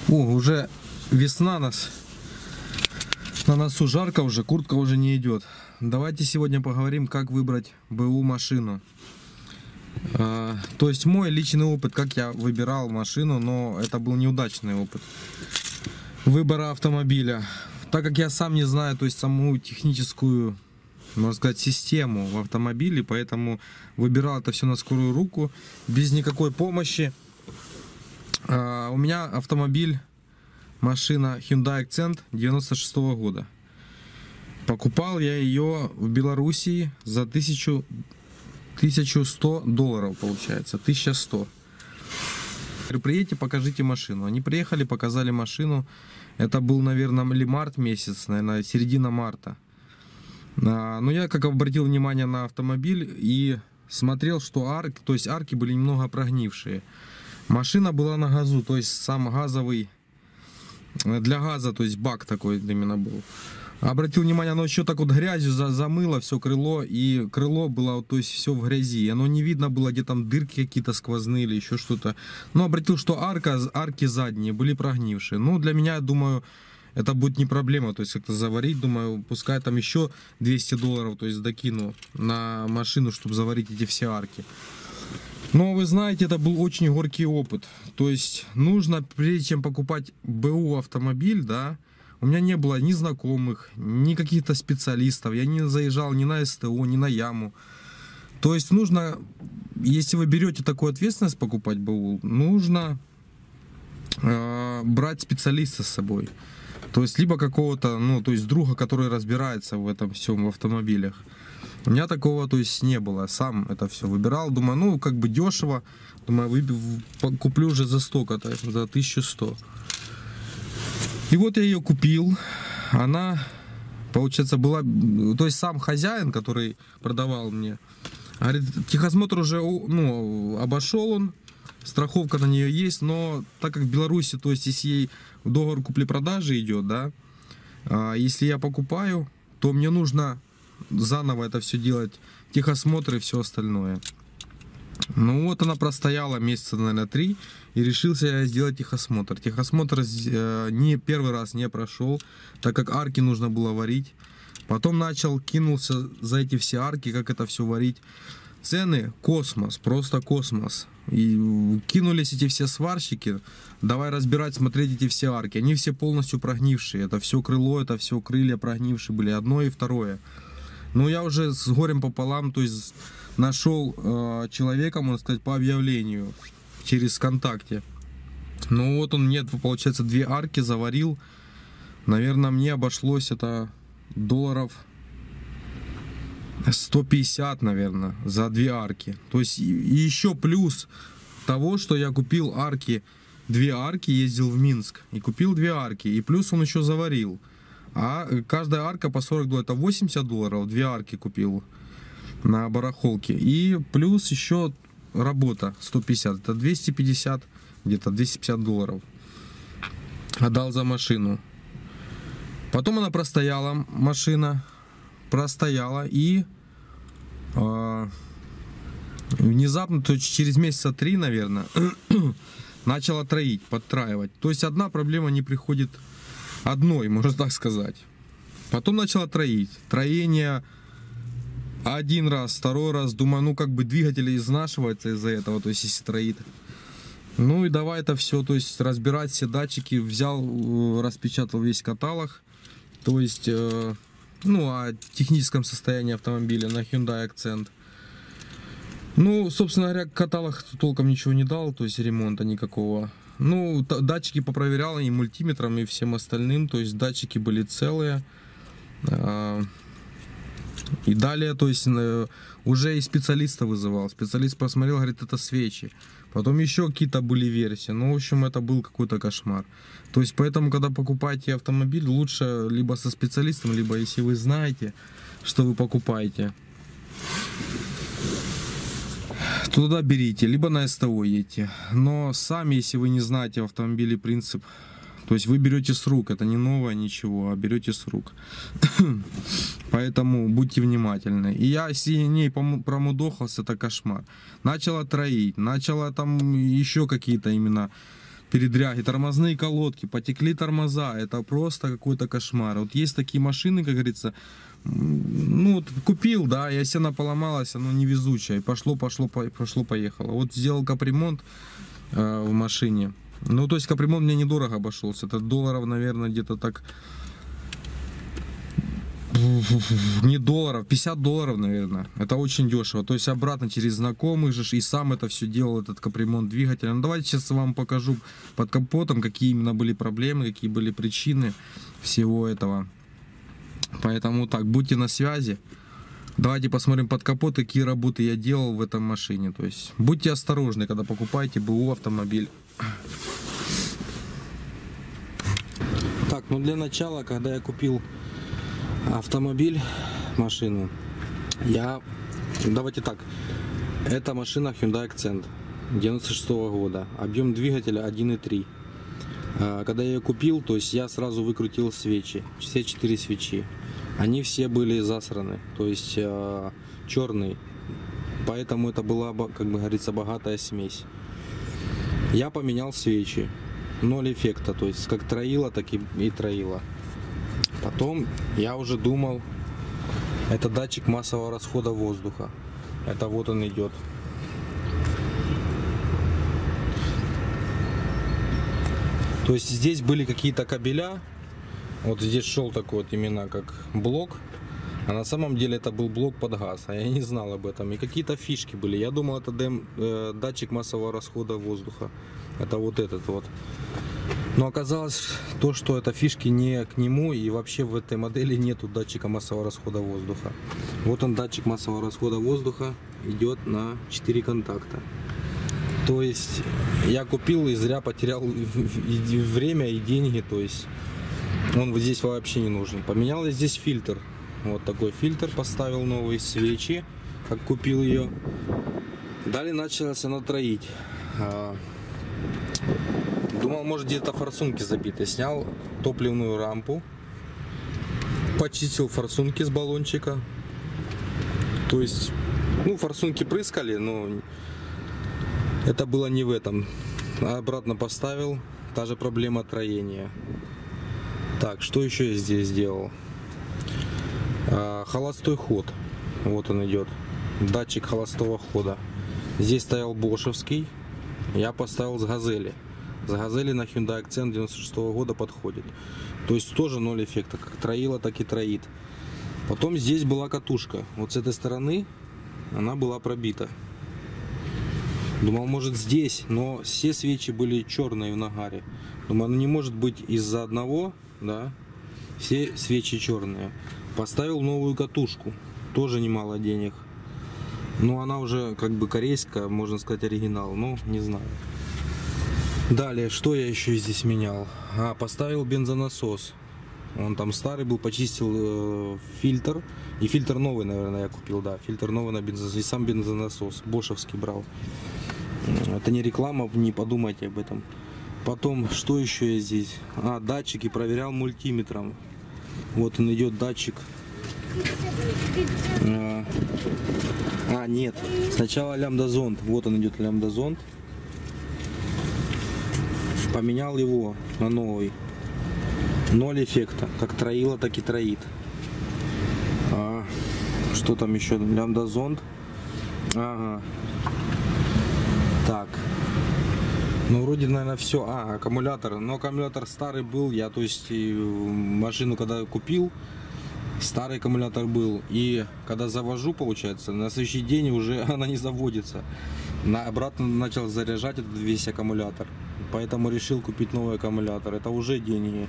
Уже весна на носу, жарко уже, куртка уже не идет. Давайте сегодня поговорим, как выбрать БУ машину. То есть мой личный опыт, как я выбирал машину, но это был неудачный опыт выбора автомобиля. Так как я сам не знаю, то есть саму техническую, можно сказать, систему в автомобиле, поэтому выбирал это все на скорую руку, без никакой помощи. У меня автомобиль, машина Hyundai Accent 96-го года. Покупал я ее в Белоруссии за 1100 долларов, получается, 1100. Приедете, покажите машину. Они приехали, показали машину. Это был, наверное, или март месяц, наверное, середина марта. Но я как обратил внимание на автомобиль и смотрел, что арки были немного прогнившие. Машина была на газу, то есть сам газовый, для газа, то есть бак такой именно был. Обратил внимание, оно еще так вот грязью замыло все крыло, и крыло было, то есть все в грязи. Оно не видно было, где там дырки какие-то сквозные или еще что-то. Но обратил, что арки задние были прогнившие. Ну, для меня, я думаю, это будет не проблема, то есть как-то заварить, думаю, пускай там еще 200 долларов, то есть докину на машину, чтобы заварить эти все арки. Но вы знаете, это был очень горький опыт. То есть нужно, прежде чем покупать БУ автомобиль, да, у меня не было ни знакомых, ни каких-то специалистов, я не заезжал ни на СТО, ни на Яму. То есть нужно, если вы берете такую ответственность покупать БУ, нужно брать специалиста с собой. То есть либо какого-то, то есть друга, который разбирается в этом всем, в автомобилях. У меня такого, то есть, не было. Сам это все выбирал. Думаю, как бы дешево. Думаю, куплю уже за столько-то, за 1100. И вот я ее купил. Она, получается, была... То есть сам хозяин, который продавал мне, говорит, техосмотр уже, обошел он. Страховка на нее есть, но так как в Беларуси, то есть, если ей договор купли-продажи идет, да, если я покупаю, то мне нужно заново это все делать, техосмотр и все остальное. Ну вот она простояла месяца, наверное, 3, и решился я сделать техосмотр. Техосмотр не первый раз не прошел, так как арки нужно было варить. Потом кинулся за эти все арки, как это все варить. Цены космос, просто космос. И кинулись эти все сварщики, давай разбирать, смотреть эти все арки. Они все полностью прогнившие. Это все крыло, это все крылья прогнившие были, одно и второе. Ну, я уже с горем пополам, то есть нашел человека, можно сказать, по объявлению через ВКонтакте. Ну, вот он мне, получается, 2 арки заварил. Наверное, мне обошлось это долларов 150, наверное, за 2 арки. То есть и еще плюс того, что я купил арки, 2 арки, ездил в Минск и купил 2 арки. И плюс он еще заварил. А каждая арка по 40 долларов, это 80 долларов, 2 арки купил на барахолке. И плюс еще работа 150, это 250, где-то 250 долларов отдал за машину. Потом она простояла, машина простояла, и внезапно, то есть через месяца 3, наверное, начала подтраивать. То есть одна проблема не приходит одной, можно так сказать. Потом начала троить. Троение один раз, второй раз. Думаю, как бы двигатель изнашивается из-за этого, то есть если троит. Ну и давай это все, то есть разбирать все датчики. Взял, распечатал весь каталог. То есть, о техническом состоянии автомобиля на Hyundai Accent. Ну, собственно говоря, каталог толком ничего не дал, то есть ремонта никакого. Ну, датчики попроверял и мультиметром, и всем остальным, то есть датчики были целые. И далее, то есть уже и специалиста вызывал. Специалист посмотрел, говорит, это свечи. Потом еще какие-то были версии. Ну, в общем, это был какой-то кошмар. То есть, поэтому, когда покупаете автомобиль, лучше либо со специалистом, либо если вы знаете, что вы покупаете, то туда берите, либо на СТО едете. Но сами, если вы не знаете в автомобиле принцип, то есть вы берете с рук, это не новое ничего, а берете с рук. Поэтому будьте внимательны. И я, если не промудохался, это кошмар. Начала троить, начала там еще какие-то именно передряги, тормозные колодки, потекли тормоза, это просто какой-то кошмар. Вот есть такие машины, как говорится, ну, вот купил, да, и осена поломалась, оно невезучее, и пошло-поехало. Вот сделал капремонт в машине, ну, то есть капремонт мне недорого обошелся, это долларов, наверное, где-то так, не долларов, $50, наверное. Это очень дешево. То есть обратно через знакомых же. И сам это все делал, этот капремонт двигателя. Ну, давайте сейчас вам покажу под капотом, какие именно были проблемы, какие были причины всего этого. Поэтому так, будьте на связи. Давайте посмотрим под капот, какие работы я делал в этом машине. То есть будьте осторожны, когда покупаете БУ автомобиль. Так, ну для начала, когда я купил автомобиль, машину, давайте так, это машина Hyundai Accent 96 года, объем двигателя 1.3. Когда я ее купил, то есть я сразу выкрутил свечи, все 4 свечи, они все были засраны, то есть черный, поэтому это была, как бы говорится, богатая смесь. Я поменял свечи, 0 эффекта, то есть как троила, так и троила. Потом я уже думал, это датчик массового расхода воздуха. Это вот он идет. То есть здесь были какие-то кабеля. Вот здесь шел такой вот именно как блок. А на самом деле это был блок под газ. А я не знал об этом. И какие-то фишки были. Я думал, это датчик массового расхода воздуха. Это вот этот вот. Но оказалось то, что это фишки не к нему, и вообще в этой модели нету датчика массового расхода воздуха. Вот он, датчик массового расхода воздуха, идет на 4 контакта. То есть я купил и зря потерял и время, и деньги. То есть он вот здесь вообще не нужен. Поменял я здесь фильтр. Вот такой фильтр поставил, новые свечи, как купил ее. Далее началось она троить. Думал, может, где-то форсунки забиты. Снял топливную рампу, почистил форсунки с баллончика. То есть, ну, форсунки прыскали, но это было не в этом. Обратно поставил, та же проблема троения. Так, что еще я здесь сделал? Холостой ход. Вот он идет. Датчик холостого хода. Здесь стоял бошевский. Я поставил с газели. С газели на Hyundai Accent 96 года подходит. То есть тоже 0 эффекта. Как троила, так и троит. Потом здесь была катушка. Вот с этой стороны она была пробита. Думал, может, здесь. Но все свечи были черные в нагаре. Думаю, ну не может быть из-за одного, да, все свечи черные. Поставил новую катушку. Тоже немало денег. Но она уже как бы корейская, можно сказать, оригинал. Ну, не знаю. Далее, что я еще здесь менял? Поставил бензонасос. Он там старый был, почистил фильтр. И фильтр новый, наверное, я купил, да. Фильтр новый на бензонасос. И сам бензонасос. Бошевский брал. Это не реклама, не подумайте об этом. Потом, что еще я здесь? Датчики проверял мультиметром. Вот он идет, датчик. Нет. Сначала лямбда-зонд. Вот он идет, лямбда-зонд. Поменял его на новый. 0 эффекта. Как троила, так и троит. Что там еще? Лямбда-зонд. Ага. Так. Ну, вроде, наверное, все. Аккумулятор. Но аккумулятор старый был. Я, то есть, машину, когда купил, старый аккумулятор был. И когда завожу, получается, на следующий день уже она не заводится. Обратно начал заряжать этот весь аккумулятор. Поэтому решил купить новый аккумулятор. Это уже деньги.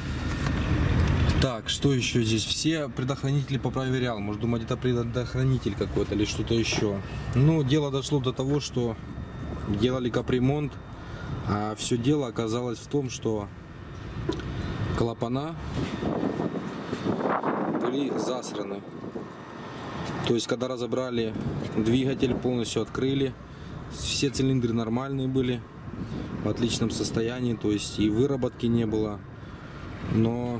Так, что еще здесь? Все предохранители попроверял. Может, думать, это предохранитель какой-то или что-то еще. Ну, дело дошло до того, что делали капремонт. А все дело оказалось в том, что клапана были засраны. То есть, когда разобрали двигатель, полностью открыли, все цилиндры нормальные были, в отличном состоянии, то есть и выработки не было. Но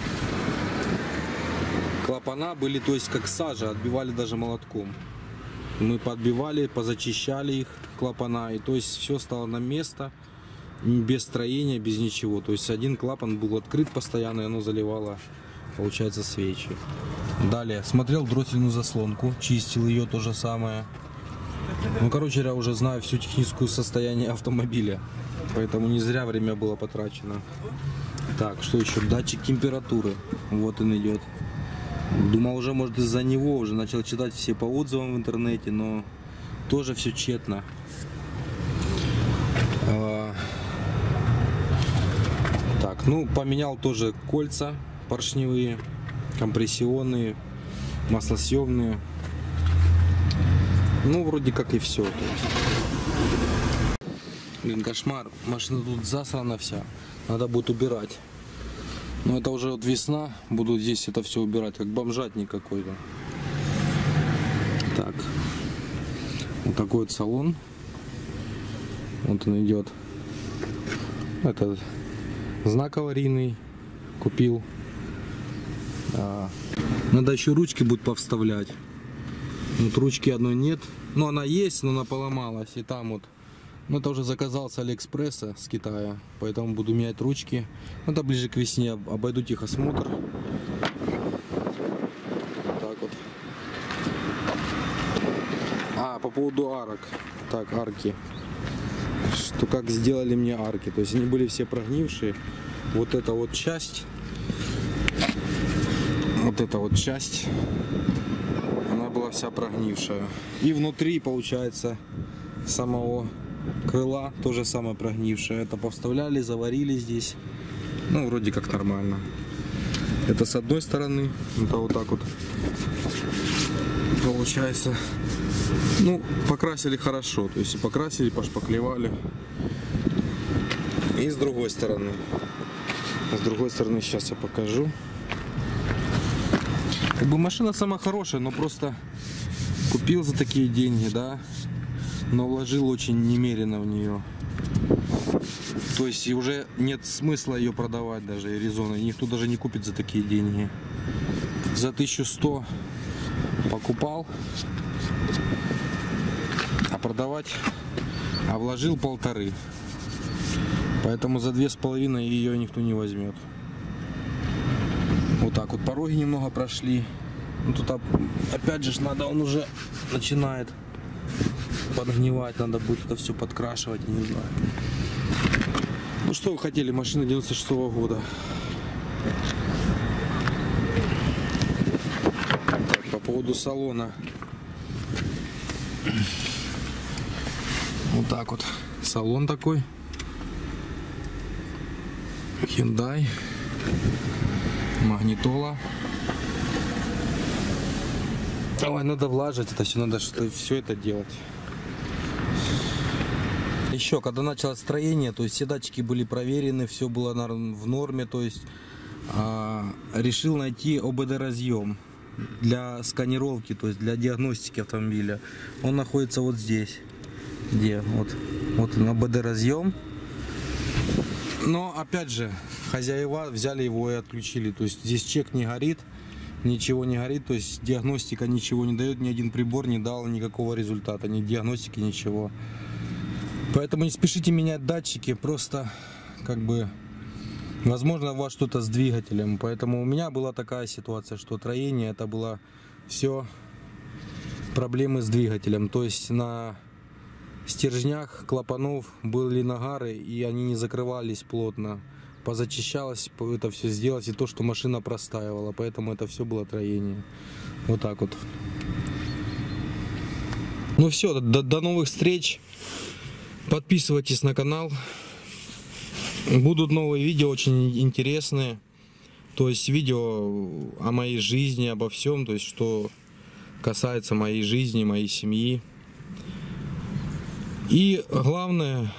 клапана были, то есть как сажа, отбивали даже молотком. Мы подбивали, позачищали их, клапана, и то есть все стало на место. без строения, без ничего. То есть один клапан был открыт постоянно, и оно заливало, получается, свечи. Далее смотрел дроссельную заслонку, чистил ее, то же самое. Ну, короче, я уже знаю всю техническую состояние автомобиля, поэтому не зря время было потрачено. Так, что еще? Датчик температуры. Вот он идет. Думал, уже, может, из-за него уже начал читать все по отзывам в интернете, но тоже все тщетно. Так, ну, поменял тоже кольца поршневые, компрессионные, маслосъемные. Ну, вроде как и все. Блин, кошмар. Машина тут засрана вся. Надо будет убирать. Но это уже вот весна. Буду здесь это все убирать, как бомжатник какой-то. Так. Вот такой вот салон. Вот он идет. Это знак аварийный. Купил. Надо еще ручки будут повставлять. Вот ручки одной нет. Но она есть, но она поломалась. И там вот. Но это уже заказал с Алиэкспресса, с Китая. Поэтому буду менять ручки. Это ближе к весне. Обойду техосмотр. Так вот. По поводу арок. Так, арки. Что как сделали мне арки. То есть они были все прогнившие. Вот эта вот часть. Вот эта вот часть. Она была вся прогнившая. И внутри, получается, самого крыла тоже самое прогнившее. Это повставляли, заварили здесь. Ну, вроде как нормально. Это с одной стороны. Это вот так вот получается. Ну, покрасили хорошо. То есть покрасили, пошпаклевали. И с другой стороны. С другой стороны сейчас я покажу. Как бы машина сама хорошая, но просто купил за такие деньги, да. Но вложил очень немерено в нее. То есть и уже нет смысла ее продавать даже, и резона. Никто даже не купит за такие деньги. За 1100 покупал, а продавать, а вложил 1500. Поэтому за 2500 ее никто не возьмет. Вот так вот пороги немного прошли. Ну, тут опять же надо, он уже начинает подгнивать, надо будет это все подкрашивать, я не знаю. Ну что вы хотели, машина 96-го года. Так, по поводу салона. Вот так вот салон такой. Hyundai. Магнитола. Ой, надо влажить это все, надо все это делать. Еще, когда началось строение, то есть все датчики были проверены, все было в норме, то есть решил найти ОБД разъем для сканировки, то есть для диагностики автомобиля. Он находится вот здесь, где вот он, ОБД разъем. Но опять же, хозяева взяли его и отключили, то есть здесь чек не горит. Ничего не горит, то есть диагностика ничего не дает, ни один прибор не дал никакого результата, ни диагностики, ничего. Поэтому не спешите менять датчики, просто как бы, возможно, у вас что-то с двигателем. Поэтому у меня была такая ситуация, что троение это было все проблемы с двигателем. То есть на стержнях клапанов были нагары, и они не закрывались плотно. Позачищалось, это все сделать, и то, что машина простаивала, поэтому это все было троение. Вот так вот. Ну все, до новых встреч. Подписывайтесь на канал. Будут новые видео, очень интересные. То есть видео о моей жизни, обо всем, то есть что касается моей жизни, моей семьи. И главное,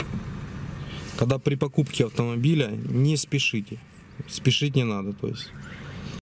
когда при покупке автомобиля не спешите. Спешить не надо. То есть